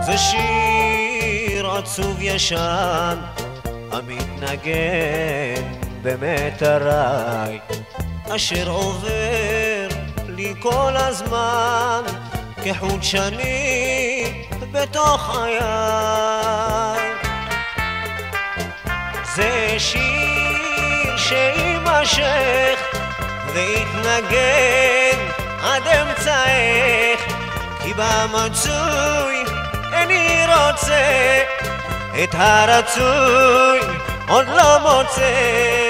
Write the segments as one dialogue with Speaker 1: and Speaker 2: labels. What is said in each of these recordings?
Speaker 1: זה שיר עצוב ישן המתנגן במטריי, אשר עובר לי כל הזמן כחוט שני בתוך חיי. זה שיר שימשך ויתנגן עד אמצעך, כי במצוי איני רוצה, את הרצוי עוד לא מוצא.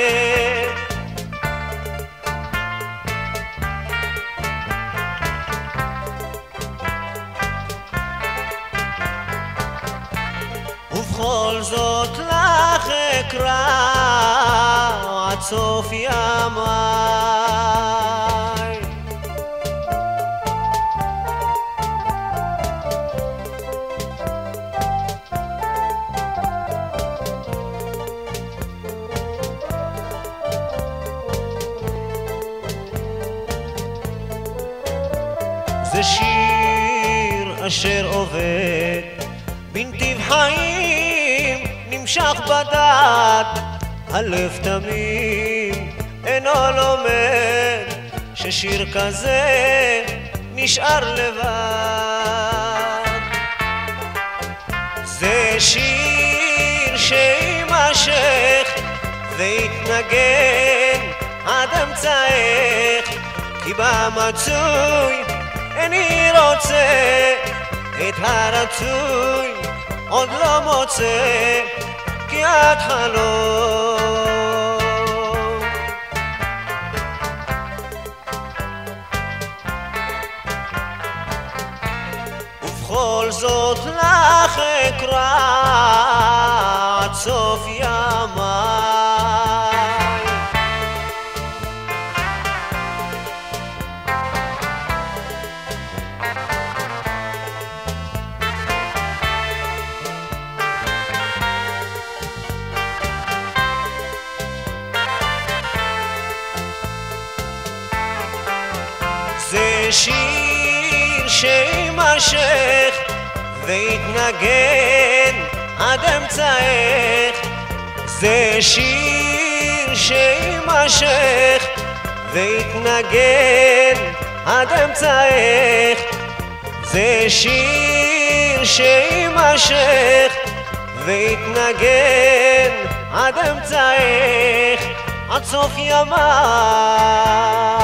Speaker 1: ובכל זאת לך אקרא עד סוף ימיי. זה שיר אשר עובד בנתיב חיים, נמשך בדד, הלב תמים אינו לומד ששיר כזה נשאר לבד. זה שיר שימשך ויתנגן עד אמצעך, כי במצוי איני רוצה, את הרצוי עוד לא מוצא, כי את חלום. ובכל זאת לך אקרא עד סוף ימיי. זה שיר שימשך ויתנגן עד אמצעך, זה שיר שימשך ויתנגן עד אמצעך, זה שיר שימשך ויתנגן עד אמצעך, עד סוף ימיי.